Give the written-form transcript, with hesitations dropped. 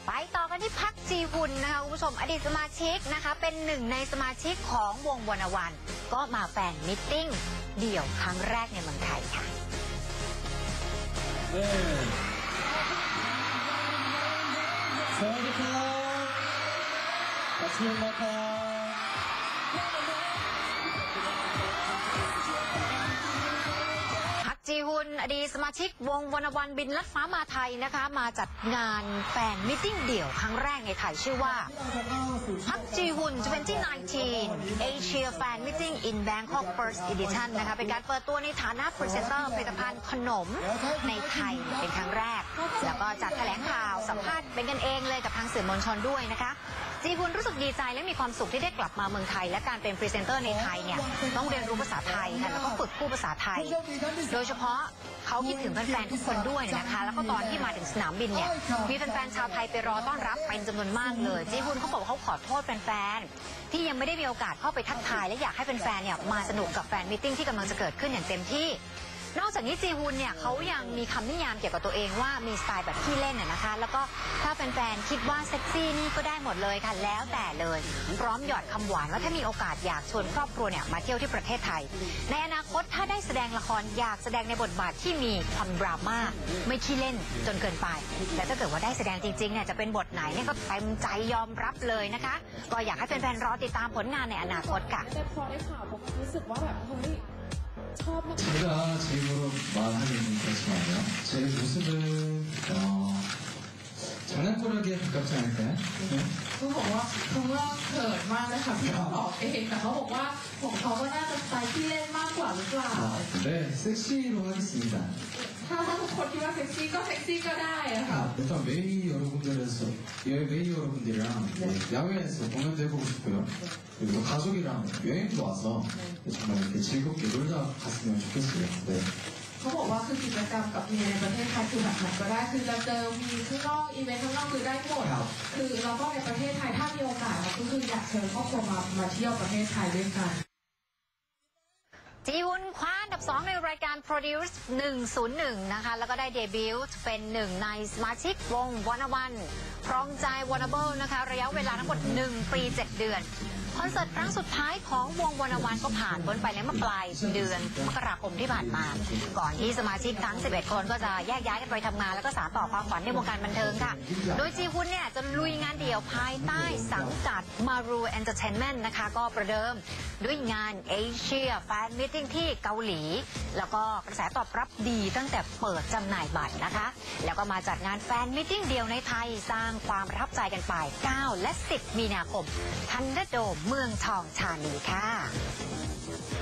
ไปต่อกันที่พักจีฮุนนะคะคุณผู้ชมอดีตสมาชิกนะคะเป็นหนึ่งในสมาชิกของวงวรรณวรรณก็มาแฟนมิทติ้งเดี่ยวครั้งแรกในเมืองไทยค่ะสวัสดีครับขอบคุณนะครับจีฮุนอดีตสมาชิกวงวรรณวรรณบินลัดฟ้ามาไทยนะคะมาจัดงานแฟนมิทติ้งเดี่ยวครั้งแรกในไทยชื่อว่าพักจีฮุน2019 Asia Fan Meeting in Bangkok First Edition นะคะเป็นการเปิดตัวในฐานะพรีเซนเตอร์ผลิตภัณฑ์ขนมในไทยเป็นครั้งแรกแล้วก็จัดแถลงข่าวสัมภาษณ์เป็นกันเองเลยกับทางสื่อมวลชนด้วยนะคะจีฮุนรู้สึกดีใจและมีความสุขที่ได้กลับมาเมืองไทยและการเป็นพรีเซนเตอร์ในไทยเนี่ยต้องเรียนรู้ภาษาไทยค่ะแล้วก็ฝึกพูดภาษาไทยโดยเฉพาะเขาคิดถึงแฟนๆทุกคนด้วยนะคะแล้วก็ตอนที่มาถึงสนามบินเนี่ยมีแฟนๆชาวไทยไปรอต้อนรับเป็นจำนวนมากเลยจีฮุนเขาบอกว่าเขาขอโทษแฟนๆที่ยังไม่ได้มีโอกาสเข้าไปทักทายและอยากให้แฟนๆเนี่ยมาสนุกกับแฟนมิทติ้งที่กำลังจะเกิดขึ้นอย่างเต็มที่นอกจากนี้จีฮุนเนี่ยเขายังมีคำนิยามเกี่ยวกับตัวเองว่ามีสไตล์แบบขี้เล่นนะคะแล้วก็ถ้าแฟนๆคิดว่าเซ็กซี่นี่ก็ได้หมดเลยค่ะแล้วแต่เลยพร้อมหยอดคำหวานว่าถ้ามีโอกาสอยากชวนครอบครัวเนี่ยมาเที่ยวที่ประเทศไทยในอนาคตถ้าได้แสดงละครอยากแสดงในบทบาทที่มีความดราม่าไม่ขี้เล่นจนเกินไปและถ้าเกิดว่าได้แสดงจริงๆเนี่ยจะเป็นบทไหนเนี่ยก็เต็มใจยอมรับเลยนะคะก็อยากให้แฟนๆรอติดตามผลงานในอนาคตค่ะแต่พอได้ข่าวผมรู้สึกว่าแบบเฮ้ย 제가 제 입으로 말하기는 그렇지만요. 제 모습은 장난꾸러기에 가깝지 않을까요? คือบอกว่าคือว่าเขินมากเลยค่ะพี่เขาบอกเองแต่เขาบอกว่าของเขาก็น่าจะสไตล์ที่เล่นมากกว่าหรือเปล่า 네, 섹시로 하겠습니다. ถ้าทุกคนคิดว่าเซ็กซี่ก็เซ็กซี่ก็ได้อะค่ะ 일단 메이 여러분들이랑 야외에서 공연도 해보고 싶고요. 그리고 가족이랑 여행도 와서 정말 이렇게 즐겁게 놀다 갔으면 좋겠어요. 네. เขาบอกว่าคือกิจกรรมกับมีในประเทศไทยคือแบบไหนก็ได้คือเราเจอมีข้างนอกอีเวนต์ข้างนอกคือได้หมดคือเราก็ในประเทศไทยถ้ามีโอกาสเราก็คืออยากเชิญครอบครัวมาเที่ยวประเทศไทยด้วยกันจีฮุนคว้าอันดับ 2 ในรายการ Produce 101 นะคะแล้วก็ได้เดบิวต์เป็นหนึ่งในสมาชิกวงวรรณวรรณครองใจวอร์เนเบิลนะคะระยะเวลาทั้งหมด1 ปี 7 เดือนคอนเสิร์ตครั้งสุดท้ายของวงวรรณวรรณก็ผ่านพ้นไปแล้วเมื่อปลายเดือนมกราคมที่ผ่านมาก่อนที่สมาชิกทั้ง11 คนก็จะแยกย้ายกันไปทำงานแล้วก็สานต่อความฝันในวงการบันเทิงค่ะโดยจีฮุนเนี่ยจะลุยงานเดี่ยวภายใต้สังกัด Maru Entertainment นะคะก็ประเดิมด้วยงาน Asia Fan Meeting ที่เกาหลีแล้วก็กระแสตอบรับดีตั้งแต่เปิดจำหน่ายบัตรนะคะแล้วก็มาจัดงานแฟนมิทติ้งเดียวในไทยสร้างความประทับใจกันไป9 และ 10 มีนาคมทันเดอร์โดมเมืองทองธานีค่ะ